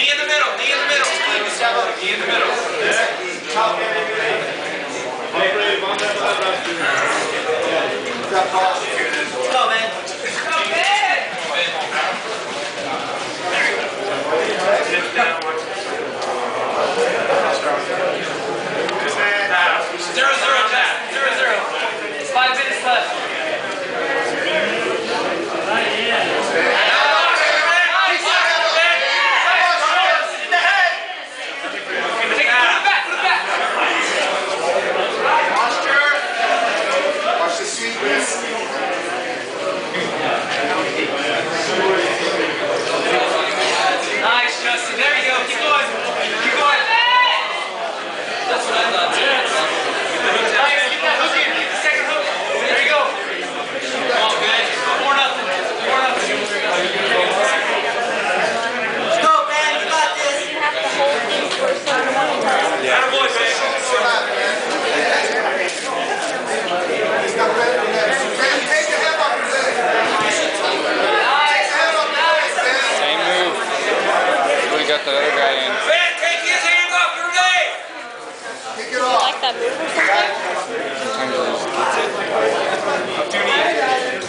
Knee in the middle. Knee in the middle. Knee in the middle. Let's go, man. Nice, Justin. There you go. Keep going. Keep going. That's what I thought too. Nice. Keep that hook in. Second hook. There you go. Oh, good. 4-0. 4-0. Let's go, man. You got this. You have to hold these for a certain amount of time. Yeah. Attaboy, man. Got the other guy in. Ben, take his hand off your leg! Take it off. Like that move or something? Sometimes it just gets it. Up 2 knees.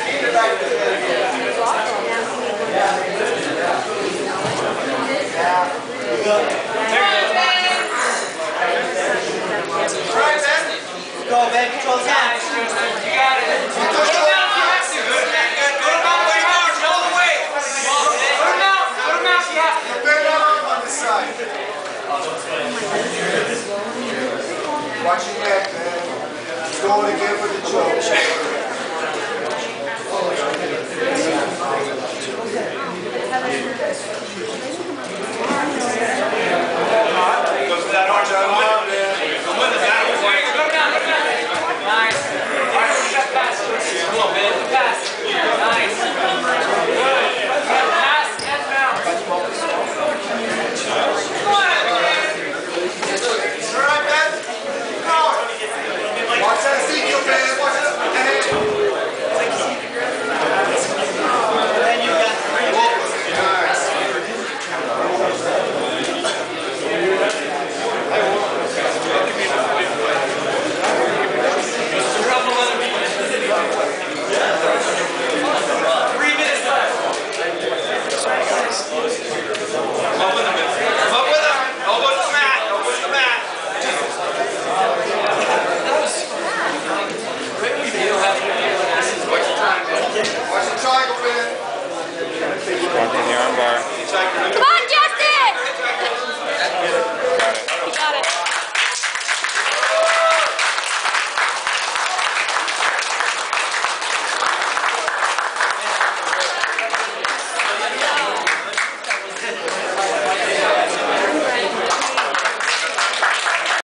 Try, Ben. Go, Ben. Control the hands. You got it. Go down if you have to. Good. Go to mount way more. All the way. Go to mount. Go to mount if you have to. Watch your neck, man. He's going again for the choke.